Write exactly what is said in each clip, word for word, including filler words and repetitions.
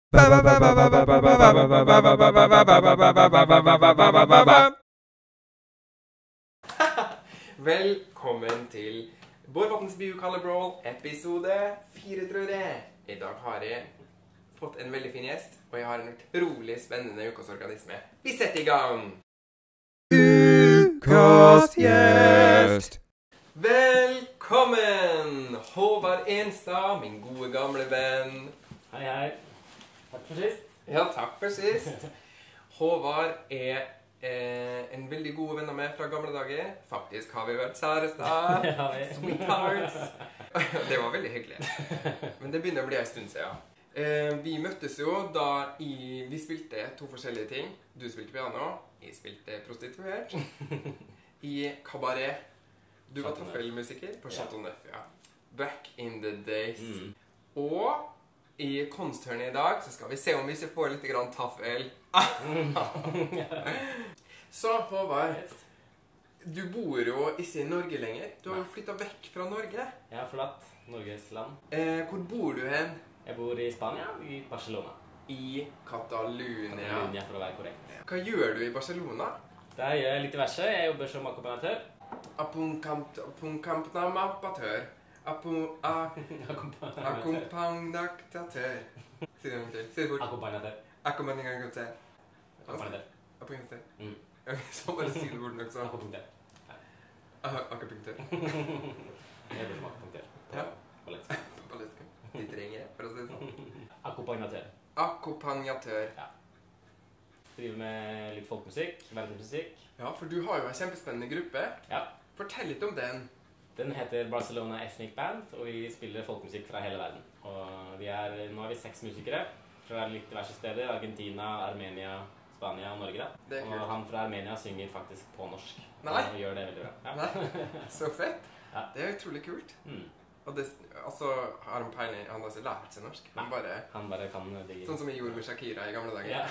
Velkommen til Bård Vattens Biokalle Brawl, episode fire, tror jeg. I dag har jeg fått en veldig fin gjest, og jeg har en utrolig spennende ukas organisme. Vi setter i gang! Ukas gjest! Velkommen! Håvard Enstad, min gode gamle venn. Hei, hei. Takk for sist. Ja, takk for sist. Håvard er eh, en veldig god venn av meg fra gamle dager. Faktisk har vi vært kjærester. Ja, vi. Sweethearts. Det var veldig hyggelig. Men det begynner å bli en stund siden. Eh, vi møttes jo da i, vi spilte to forskjellige ting. Du spilte piano, jeg spilte prostituert. I kabaret. Du var taffelmusiker på Chateau Neuf, ja. Back in the days. Mm. Og i Konsthørnet i dag så skal vi se om vi ikke får litt grann taffel. Så Håvard, du bor jo ikke i Norge lenger. Du har jo flyttet vekk fra Norge. Jeg har forlatt Norges land. Eh, hvor bor du hen? Jeg bor i Spania, i Barcelona. I Catalunya. Catalunya, for å være korrekt. Hva gjør du i Barcelona? Der gjør jeg litt diverse. Jeg jobber som akkompagnatør. Appunkampnappatør. Akkompagnatør. Si det en gang til. Si det fort. Akkompagnatør. Akkompagnatør. Akkompagnatør. Akkompagnatør. Mm. Så bare si det fort nok så. Akkompagnatør. Akkupunktør. Jeg jobber som akkompagnatør. Ja. På Let's. På Let's. De trenger, for å si det sånn. Akkompagnatør. Akkompagnatør. Ja. Driver med litt folkmusikk, verdensmusikk. Ja, for du har jo en kjempespennende gruppe. Ja. Fortell litt om den. Den heter Barcelona Ethnic Band, og vi spiller folkmusikk fra hele verden. Og vi er, nå er vi seks musikere fra litt diverse steder. Argentina, Armenia, Spania og Norge da. Det er kult. Og han fra Armenia synger faktisk på norsk. Nei. Og gjør det veldig bra. Ja. Nei, så fett. Ja. Det er utrolig kult. Mm. Og det, altså, har han peiling, han har ikke lært seg norsk. Han bare, Han bare kan det. sånn som vi gjorde med Shakira i gamle dager.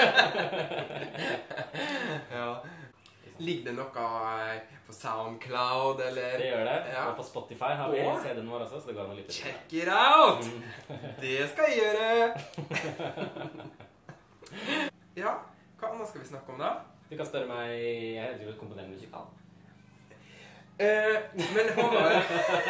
Ja. Ja. Ligger det noe på SoundCloud, eller? Det gjør det. Ja. Og på Spotify har vi Og? C D-en vår også, så det går an å lytte til. Check it out! Mm. Det skal jeg gjøre! Ja, hva annet skal vi snakke om da? Du kan spørre meg, jeg driver og komponerer musikal. Eh, men Håvard,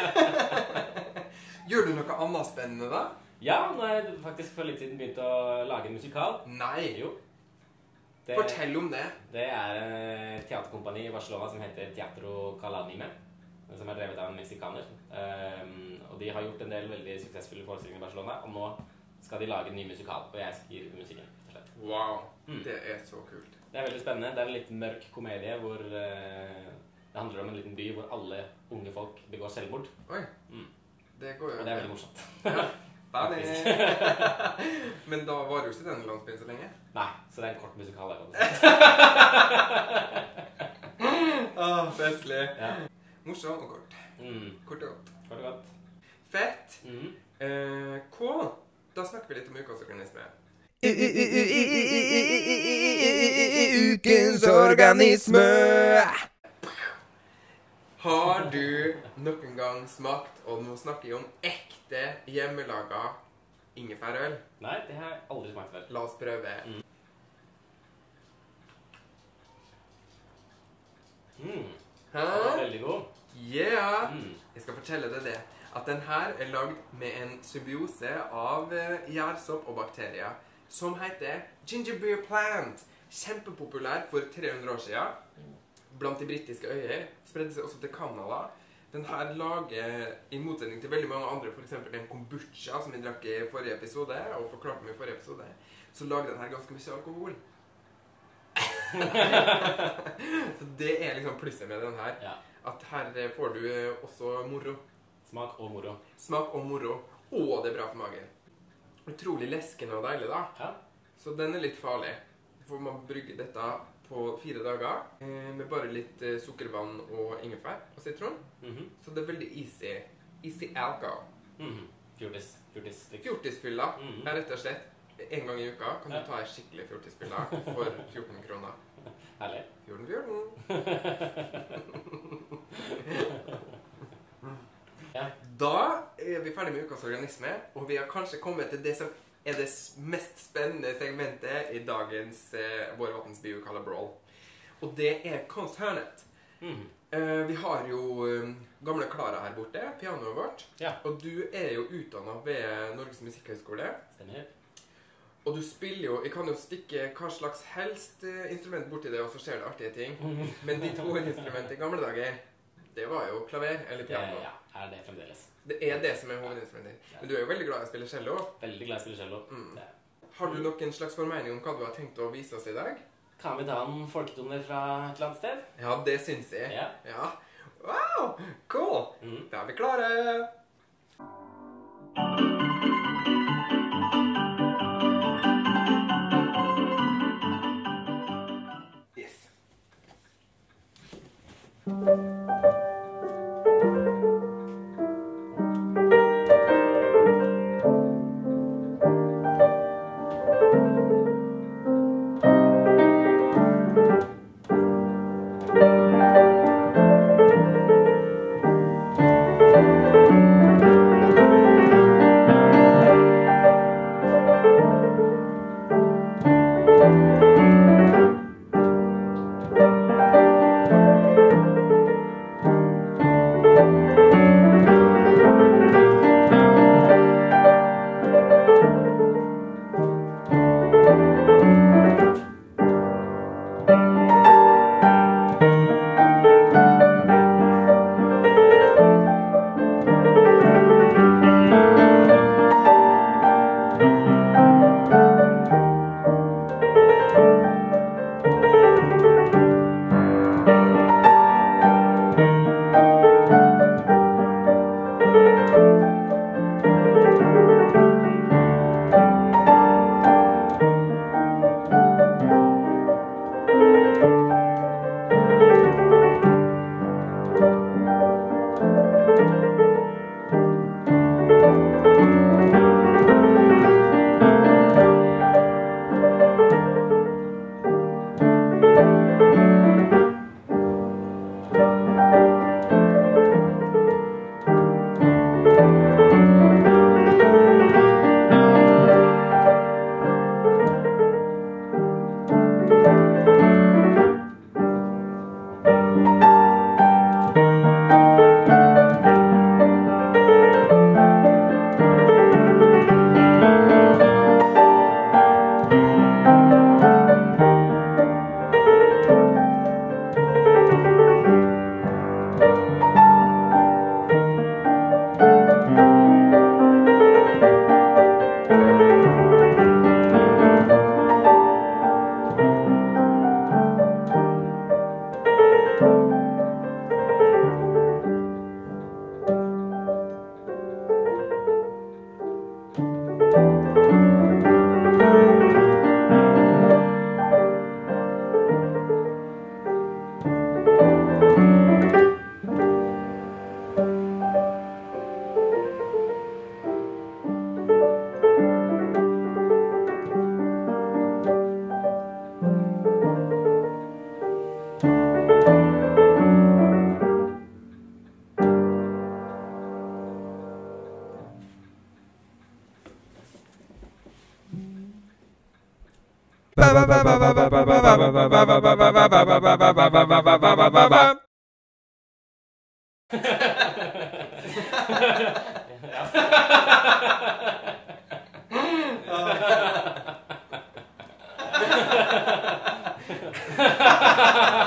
gjør du noe annet spennende da? Ja, nå har jeg faktisk for litt siden begynt å lage en musikal. Nei, Jo. Det, fortell om det. det er et teaterkompani i Barcelona som heter Teatro Calanime, som er drevet av en meksikaner. Um, og de har gjort en del veldig suksessfulle forestillinger i Barcelona, og nå skal de lage en ny musikal, og jeg skriver musikken, rett og slett. Wow, Mm. det er så kult. Det er veldig spennende. Det er en litt mørk komedie hvor uh, det handler om en liten by hvor alle unge folk begår selvmord. Oi, Mm. det går jo. Og det er veldig morsomt. Ja, ferdig. Men da var det jo ikke den landsbyen så lenge. Nei, så det er en kort musikal. Åh, festlig. Ja. Morsom og kort. Mm. Kort og godt. Var det godt? Fett. Mm. Eh, cool. Da snakker vi litt om ukas organisme. Ukens organisme. Har du noen gang smakt, og nå snakker jeg om ekte hjemmelaga ingefærøl? Nei, det har jeg aldri smakt før. La oss prøve. Mm. Mm. Hæ? Den er veldig god. Yeah! Mm. Jeg skal fortelle deg det. At den her er lagd med en symbiose av eh, gjærsopp og bakterier, som heter ginger beer plant. Kjempepopulær for tre hundre år siden. Blant de britiske øyer. Spredde seg også til Canada. Den her lager, i motsetning til veldig mange andre, for eksempel en kombucha, som vi drakk i forrige episode, og forklarte meg i forrige episode, så lager den her ganske mye alkohol. Så det er liksom plusset med den her. Ja. At her får du også moro. Smak og moro. Smak og moro. Og det er bra for magen. Utrolig leskende og deilig da. Ja. Så den er litt farlig. For man brygger dette på fire dager eh, med bare litt eh, sukkervann og ingefær og sitron. Mhm. Så det er veldig easy. Easy alcohol. Mhm. Fjortis. Fjortis. Fjortisfylla Mhm. er rett og slett en gang i uka kan Ja. du ta en skikkelig fjortisfylla for fjorten kroner. Herlig. fjorten fjorten. Ja. Da er vi ferdig med ukas organisme, og vi har kanskje kommet til det som er det mest spennende segmentet i dagens eh, Vår Vattensby kaller Brawl. Og det er Konstørnet. Mm. Eh, vi har jo um, gamle Klara her borte, pianoet vårt. Ja. Og du er jo utdannet ved Norges Musikkhøgskole. Stemmer. Og du spiller jo, jeg kan jo stikke hva slags helst eh, instrument borti det, og så skjer det artige ting. Men ditt hovedinstrument i gamle dager, det var jo klaver eller piano. Det, ja, er det fremdeles. Det er det som er hovedinstrumentet. Men du er jo veldig glad i å spille cello. Veldig glad i å spille cello. Mm. Har du noen slags formening om hva du har tenkt å vise oss i dag? Kan vi ta en folketoner fra et eller annet sted? Ja, det syns jeg. Ja. Ja. Wow! Cool! Mm. Da er vi klare! Yes. Ja.